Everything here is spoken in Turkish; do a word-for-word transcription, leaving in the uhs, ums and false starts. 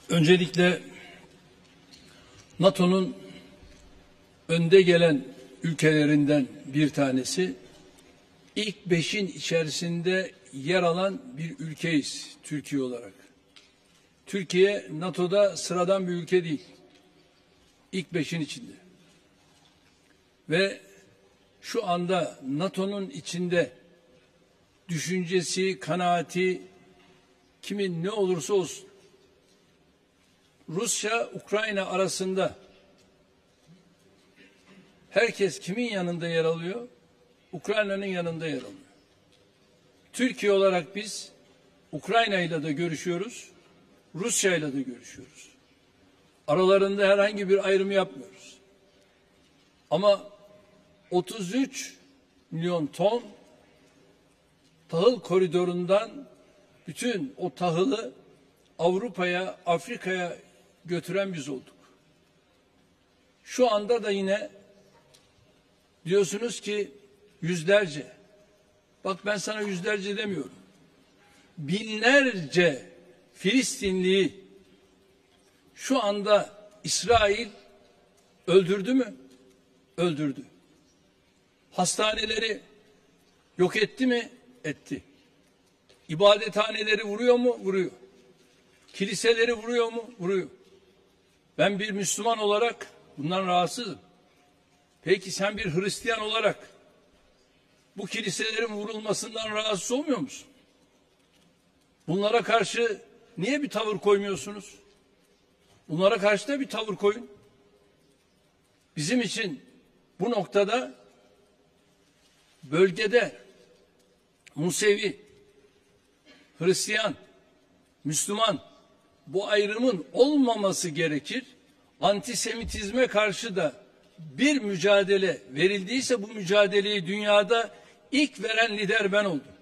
Öncelikle NATO'nun önde gelen ülkelerinden bir tanesi, ilk beşin içerisinde yer alan bir ülkeyiz Türkiye olarak. Türkiye NATO'da sıradan bir ülke değil. İlk beşin içinde. Ve şu anda NATO'nun içinde düşüncesi, kanaati kimin ne olursa olsun, Rusya-Ukrayna arasında herkes kimin yanında yer alıyor? Ukrayna'nın yanında yer alıyor. Türkiye olarak biz Ukrayna ile de görüşüyoruz, Rusya ile de görüşüyoruz. Aralarında herhangi bir ayrım yapmıyoruz. Ama otuz üç milyon ton tahıl koridorundan bütün o tahılı Avrupa'ya, Afrika'ya götüren biz olduk. Şu anda da yine diyorsunuz ki yüzlerce, bak ben sana yüzlerce demiyorum, binlerce Filistinliyi şu anda İsrail öldürdü mü? Öldürdü. Hastaneleri yok etti mi? Etti. İbadethaneleri vuruyor mu? Vuruyor. Kiliseleri vuruyor mu? Vuruyor. Ben bir Müslüman olarak bundan rahatsızım. Peki sen bir Hristiyan olarak bu kiliselerin vurulmasından rahatsız olmuyor musun? Bunlara karşı niye bir tavır koymuyorsunuz? Bunlara karşı da bir tavır koyun. Bizim için bu noktada bölgede Musevi, Hristiyan, Müslüman bu ayrımın olmaması gerekir. Antisemitizme karşı da bir mücadele verildiyse bu mücadeleyi dünyada ilk veren lider ben oldum.